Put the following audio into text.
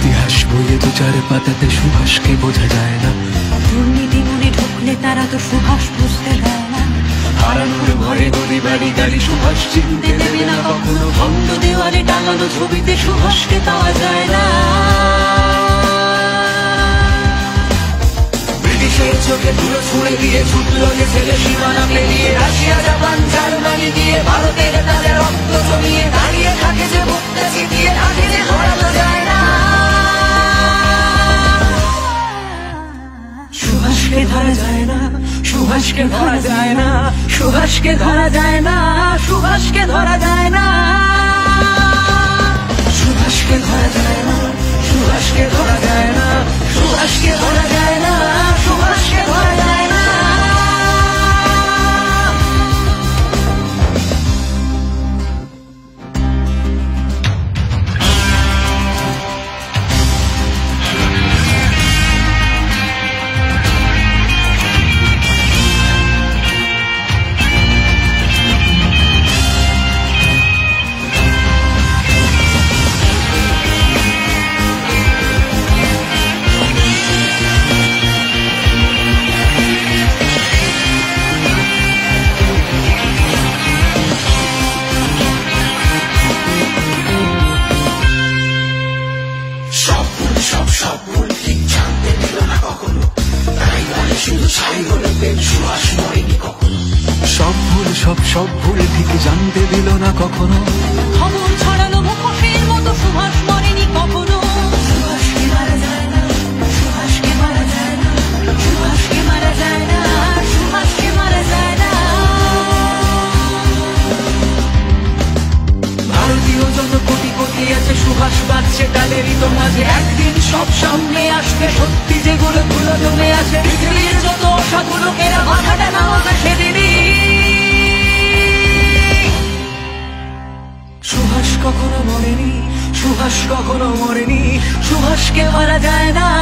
ইতিহাস বইয়ে দু চার পাতাতে সুভাষকে বোঝা যায় না। দুর্নীতি মনে ঢুকলে তারা তো সুভাষ বুঝতে দেয় না। হারানোর ভয়ে গলি বাড়ি গাড়ি সুভাষ চিনতে দেবে না কখনো। বন্ধ দেওয়ালে টাঙানো ছবিতে সুভাষকে পাওয়া যায় না। ব্রিটিশের চোখে ধুলো ছুঁড়ে দিয়ে ছুটলো যে ছেলে সীমানা পেরিয়ে, রাশিয়া জাপান জার্মানি দিয়ে ভারতের তাদের রক্ত জমিয়ে দাঁড়িয়ে থাকে যে মুক্তা ছিটিয়ে, তাকে যে ধরানো যায় না। সুভাষকে ধরা যায় না, সুভাষকে ধরা যায় না, সুভাষকে ধরা যায় না, সুভাষকে ধরা যায় না, সুভাষকে ধরা যায় না, সুভাষকে ধরা যায় না, সুভাষকে ধরা যায় না, সুভাষকে ধরা যায় না। সব ভুল ঠিক জানতে দিল না কখনো, তাই বলে শুধু ছাই হলে প্রেম সুভাষ মরেনি কখনো। সব ভুল ঠিক জানতে দিল না কখনো। খবর ছড়ালো মুখোশের মতো সুভাষ মরেনি কখনো। সুভাষকে মারা যায় না, সুভাষকে মারা যায় না, সুভাষকে মারা যায় না, সুভাষকে মারা যায় না। ভারতীয় যত কোটি কোটি আছে সুভাষ বাজছে তাদেরই তো মাঝে। একদিন সব সামনে আসবে সত্যি যেগুলো ভুলো জমে আছে। পৃথিবীর যত অসাধু লোকেরা মাথাটা নামাবে সেদিনই। সুভাষ কখনো মরেনি, সুভাষ কখনো মরেনি, সুভাষকে মারা যায় না।